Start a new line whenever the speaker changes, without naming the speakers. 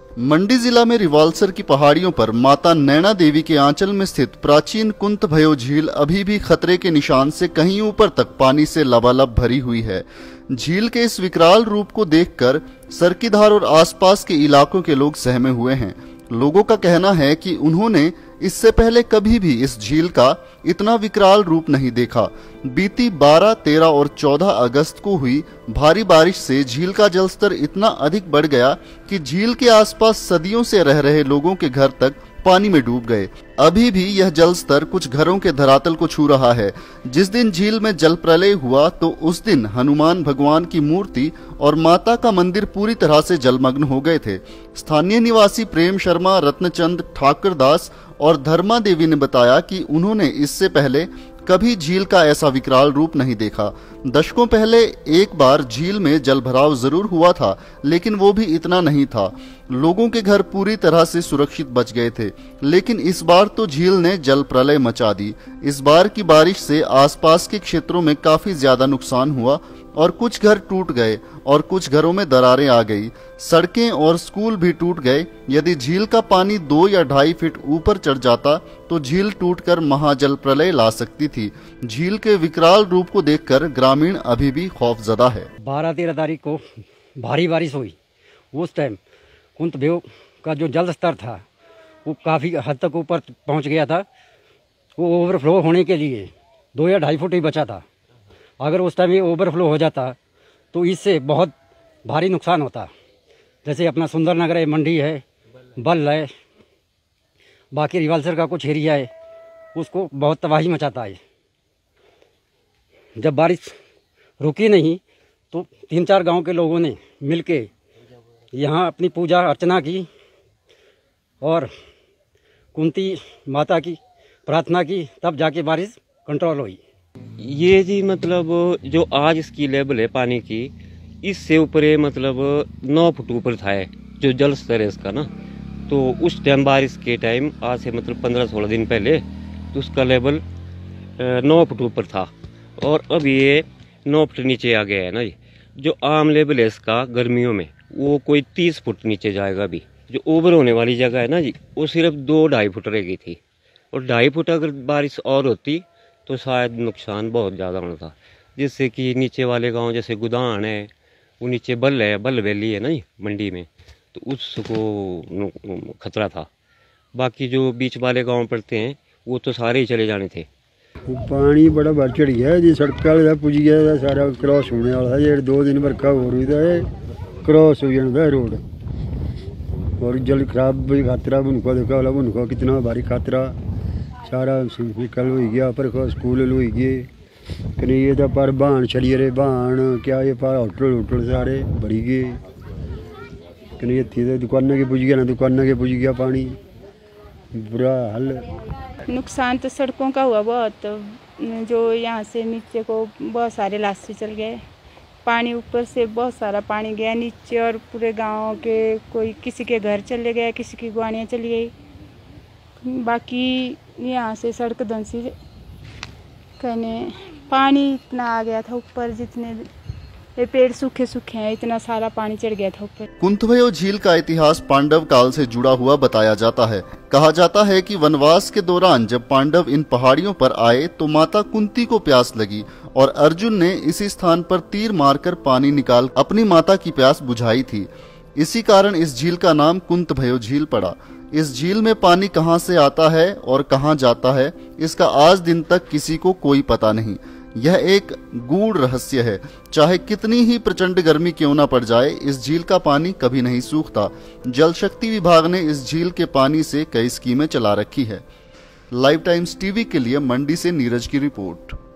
मंडी जिला में रिवाल्सर की पहाड़ियों पर माता नैना देवी के आंचल में स्थित प्राचीन कुंतभयो झील अभी भी खतरे के निशान से कहीं ऊपर तक पानी से लबालब भरी हुई है। झील के इस विकराल रूप को देखकर सरकीधार और आसपास के इलाकों के लोग सहमे हुए हैं। लोगों का कहना है कि उन्होंने इससे पहले कभी भी इस झील का इतना विकराल रूप नहीं देखा। बीती 12, 13 और 14 अगस्त को हुई भारी बारिश से झील का जलस्तर इतना अधिक बढ़ गया कि झील के आसपास सदियों से रह रहे लोगों के घर तक पानी में डूब गए। अभी भी यह जलस्तर कुछ घरों के धरातल को छू रहा है। जिस दिन झील में जल प्रलय हुआ तो उस दिन हनुमान भगवान की मूर्ति और माता का मंदिर पूरी तरह से जलमग्न हो गए थे। स्थानीय निवासी प्रेम शर्मा, रत्नचंद, ठाकुर दास और धर्मा देवी ने बताया कि उन्होंने इससे पहले कभी झील का ऐसा विकराल रूप नहीं देखा। दशकों पहले एक बार झील में जलभराव जरूर हुआ था, लेकिन वो भी इतना नहीं था। लोगों के घर पूरी तरह से सुरक्षित बच गए थे, लेकिन इस बार तो झील ने जल प्रलय मचा दी। इस बार की बारिश से आसपास के क्षेत्रों में काफी ज्यादा नुकसान हुआ और कुछ घर टूट गए और कुछ घरों में दरारें आ गई। सड़कें और स्कूल भी टूट गए। यदि झील का पानी 2 या 2.5 फीट ऊपर चढ़ जाता तो झील टूटकर महाजल प्रलय ला सकती थी। झील के विकराल रूप को देखकर ग्रामीण अभी भी खौफजदा है।
12-13 तारीख को भारी बारिश हुई। उस टाइम कुंतभयो का जो जल स्तर था वो काफ़ी हद तक ऊपर पहुंच गया था। वो ओवरफ्लो होने के लिए 2 या 2.5 फुट ही बचा था। अगर उस टाइम ये ओवरफ्लो हो जाता तो इससे बहुत भारी नुकसान होता। जैसे अपना सुंदरनगर है, मंडी है, बल है, बाकी रिवाल्सर का कुछ एरिया है, उसको बहुत तबाही मचाता है। जब बारिश रुकी नहीं तो 3-4 गांव के लोगों ने मिलके यहाँ अपनी पूजा अर्चना की और कुंती माता की प्रार्थना की, तब जाके बारिश कंट्रोल हुई।
ये जी मतलब जो आज इसकी लेवल है पानी की, इससे ऊपर मतलब 9 फुट ऊपर था जो जल स्तर है इसका ना। तो उस टाइम बारिश के टाइम आज से मतलब 15-16 दिन पहले तो उसका लेवल 9 फुट ऊपर था और अब ये 9 फुट नीचे आ गया है ना। जो आम लेवल है इसका गर्मियों में वो कोई 30 फुट नीचे जाएगा। अभी जो ओवर होने वाली जगह है ना जी, वो सिर्फ 2-2.5 फुट रह गई थी और 2.5 फुट अगर बारिश और होती तो शायद नुकसान बहुत ज़्यादा होना था। जिससे कि नीचे वाले गांव जैसे गुदान है, वो नीचे बल है, बल वैली है ना मंडी में, तो उसको खतरा था। बाकी जो बीच वाले गांव पड़ते हैं वो तो सारे ही चले जाने थे।
पानी बड़ा बढ़ चढ़ गया जी, सड़क वाले पुज गया, सारा क्रॉस होने वाला है। 2 दिन बरखा हो रही है, क्रॉस हो जाता है रोड और जल खराब भी खतरा। उनको देखा वाला उनको कितना भारी खतरा, सारा निकल हो गया पर स्कूल हो गए कहीं तो पर बहान छड़िए रे बहान क्या ये पर होटल सारे भरी गए कहीं थी दुकान के पुज गया ना, दुकान के पुज गया पानी, बुरा हाल।
नुकसान तो सड़कों का हुआ बहुत, जो यहाँ से नीचे को बहुत सारे रास्ते चल गए। पानी ऊपर से बहुत सारा पानी गया नीचे और पूरे गांव के कोई किसी के घर चले गए, किसी की गुआनियाँ चली गई। बाकी यहाँ से सड़क धंसी कहने पानी इतना आ गया था ऊपर, जितने ये पेड़ सूखे सूखे हैं इतना सारा पानी चढ़ गया था ऊपर।
कुंतभयो झील का इतिहास पांडव काल से जुड़ा हुआ बताया जाता है। कहा जाता है कि वनवास के दौरान जब पांडव इन पहाड़ियों पर आए तो माता कुंती को प्यास लगी और अर्जुन ने इसी स्थान पर तीर मारकर पानी निकाल अपनी माता की प्यास बुझाई थी। इसी कारण इस झील का नाम कुंतभयो झील पड़ा। इस झील में पानी कहां से आता है और कहां जाता है, इसका आज दिन तक किसी को कोई पता नहीं। यह एक गूढ़ रहस्य है। चाहे कितनी ही प्रचंड गर्मी क्यों न पड़ जाए, इस झील का पानी कभी नहीं सूखता। जल शक्ति विभाग ने इस झील के पानी से कई स्कीमें चला रखी है। लाइव टाइम्स टीवी के लिए मंडी से नीरज की रिपोर्ट।